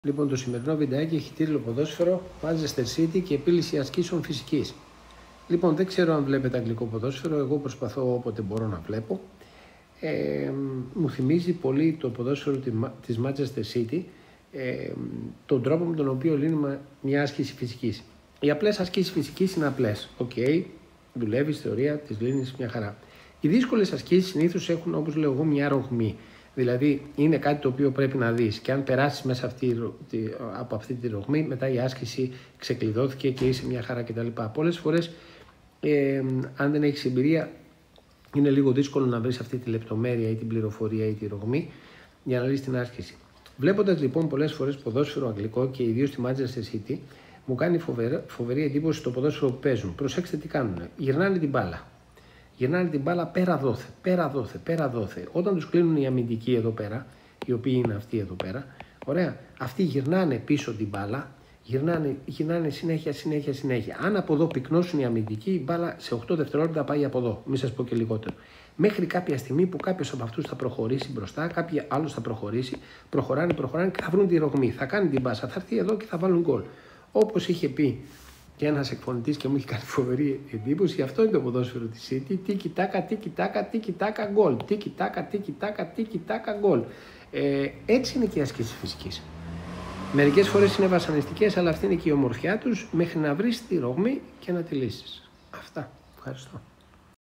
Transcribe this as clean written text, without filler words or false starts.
Λοιπόν, το σημερινό βιντεάκι έχει τίτλο Ποδόσφαιρο, Manchester City και επίλυση ασκήσεων φυσικής. Λοιπόν, δεν ξέρω αν βλέπετε αγγλικό ποδόσφαιρο, εγώ προσπαθώ όποτε μπορώ να βλέπω. Μου θυμίζει πολύ το ποδόσφαιρο της Manchester City, τον τρόπο με τον οποίο λύνουμε μια άσκηση φυσικής. Οι απλές ασκήσεις φυσικής είναι απλές. Δουλεύει, θεωρία, τις λύνεις μια χαρά. Οι δύσκολες ασκήσεις συνήθως έχουν, όπως λέω εγώ, μια ρογμή. Δηλαδή είναι κάτι το οποίο πρέπει να δεις και αν περάσεις μέσα από αυτή τη ρογμή, μετά η άσκηση ξεκλειδώθηκε και είσαι μια χαρά κτλ. Πολλές φορές, αν δεν έχεις εμπειρία, είναι λίγο δύσκολο να βρεις αυτή τη λεπτομέρεια ή την πληροφορία ή τη ρογμή για να λύσεις την άσκηση. Βλέποντας λοιπόν πολλές φορές ποδόσφαιρο αγγλικό και ιδίως στη Manchester City, μου κάνει φοβερή εντύπωση το ποδόσφαιρο που παίζουν. Προσέξτε τι κάνουν. Γυρνάνε την μπάλα. Γυρνάνε την μπάλα πέρα δόθε. Όταν τους κλείνουν οι αμυντικοί εδώ πέρα, οι οποίοι είναι αυτοί εδώ πέρα, ωραία, αυτοί γυρνάνε πίσω την μπάλα, γυρνάνε συνέχεια. Αν από εδώ πυκνώσουν οι αμυντικοί, η μπάλα σε 8 δευτερόλεπτα πάει από εδώ, μην σας πω και λιγότερο. Μέχρι κάποια στιγμή που κάποιος από αυτούς θα προχωρήσει μπροστά, κάποιος άλλος θα προχωρήσει, προχωράνε και θα βρουν τη ρογμή. Θα κάνει την πάσα, θα έρθει εδώ και θα βάλουν γκολ. Όπως είχε πει και ένας εκφωνητής και μου είχε κάνει φοβερή εντύπωση, αυτό είναι το ποδόσφαιρο της City. Τίκι-τάκα, γκολ. Τίκι-τάκα, γκολ. Έτσι είναι και οι ασκήσεις φυσικής. Μερικές φορές είναι βασανιστικές, αλλά αυτή είναι και η ομορφιά τους, μέχρι να βρεις τη ρογμή και να τη λύσεις. Αυτά. Ευχαριστώ.